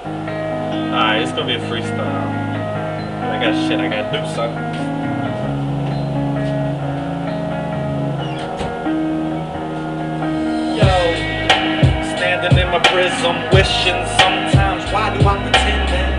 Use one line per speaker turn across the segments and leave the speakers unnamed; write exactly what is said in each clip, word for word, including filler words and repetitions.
Alright, it's gonna be a freestyle. I got shit I gotta do, son. Yo, standing in my prism, wishing sometimes, why do I pretend that?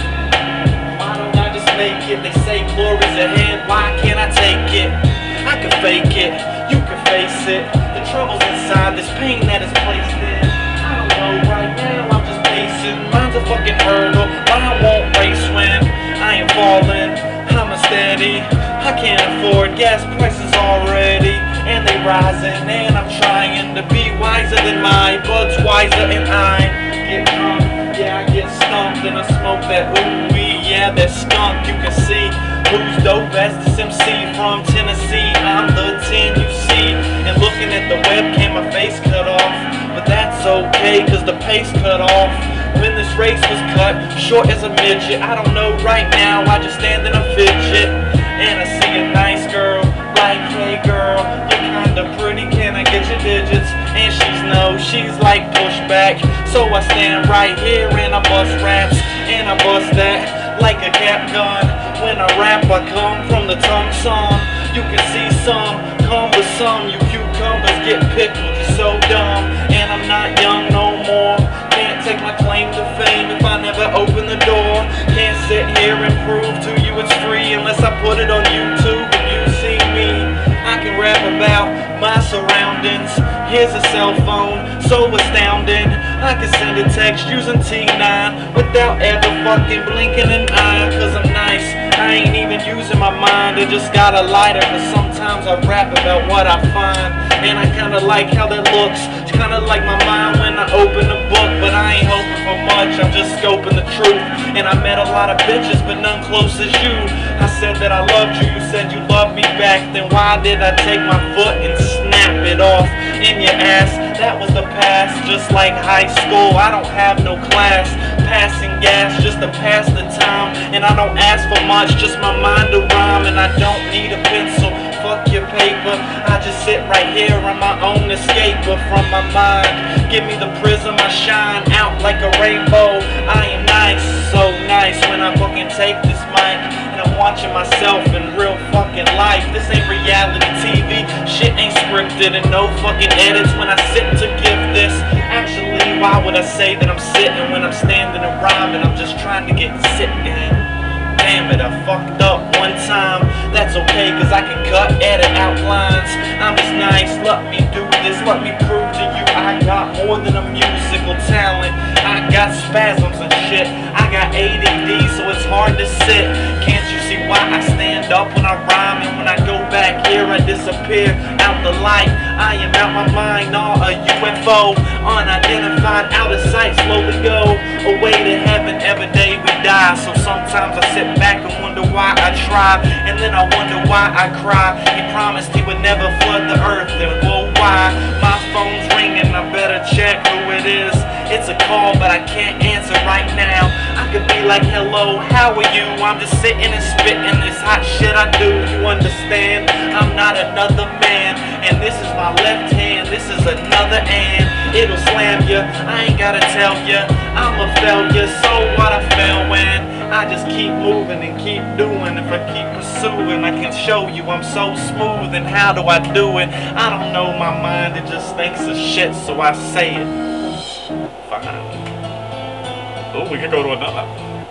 Why don't I just make it? They say glory's ahead, why can't I take it? I can fake it, you can face it. The trouble's inside, this pain that is placed in. I don't know, right now I'm just pacing. Mine's a fucking hurdle, but I won't race when I ain't falling, I'm a steady. I can't afford gas prices already, and they rising, and I'm trying to be wiser than my buds wiser, and I get drunk, yeah I get stumped, and I smoke that ooh-wee, yeah that skunk. You can see who's dope as this M C from Tennessee. I'm the ten you see, and looking at the webcam my face cut off, but that's okay cause the pace cut off when this race was cut short as a midget. I don't know right now, I just stand and I fidget, and I see a nice girl like, hey girl, you're kinda pretty, can I get your digits? And she's no, she's like pushback, so I stand right here and I bust raps, and I bust that like a cap gun. When I rap I come from the tongue song. You can see some come with some, you cucumbers get pickled, you're so dumb. And I'm not young no more, can't take my claim to fame if I never open the door. Can't sit here and prove to you it's free unless I put it on YouTube and you see me. I can rap about my surroundings, here's a cell phone so astounding. I can send a text using T nine without ever fucking blinking an eye, cause I'm nice, I ain't even using my mind, I just got a lighter, cause sometimes I rap about what I find, and I kinda like how that looks. It's kinda like my mind when I open a book, but I ain't hoping for much, I'm just scoping the truth. And I met a lot of bitches, but none close as you. I said that I loved you, you said you loved me back, then why did I take my foot and snap it off in your ass? That was the past, just like high school, I don't have no class. Passing gas just to pass the time, and I don't ask for much, just my mind to rhyme. And I don't need a pencil, fuck your paper, I just sit right here on my own escaper from my mind. Give me the prism, I shine out like a rainbow. I am nice, so nice when I fucking take this mic, and I'm watching myself in real fucking life. This ain't reality T V, shit ain't scripted, and no fucking edits when I sit to give this. Actually, why would I say that I'm sitting when I'm standing and rhyming? I'm just trying to get sitting. Damn it, I fucked up one time. That's okay, cause I can cut, edit outlines. I'm just nice, let me do this, let me prove to you I got more than a musical talent. I got spasms and shit, I got A D D, so it's hard to sit. Can't you see why I stand up when I rhyme, and when I go back here I disappear out the light? I am out my mind, all a U F O, unidentified, out of sight, slowly go away to heaven. Every day we die, so sometimes I sit back and wonder why I try, and then I wonder why I cry. He promised he would never flood the earth, and whoa, why? My phone's ringing, I better check who it is. It's a call, but I can't answer right now. I could be like, hello, how are you? I'm just sitting and spitting this hot shit I do. You understand? I'm not another man, and this is my left hand, this is another and it'll slam ya. I ain't gotta tell ya, I'm a failure, so what? I fail when I just keep moving and keep doing. If I keep pursuing, I can show you I'm so smooth. And how do I do it? I don't know, my mind, it just thinks of shit, so I say it. Fine. Oh, we can go to another.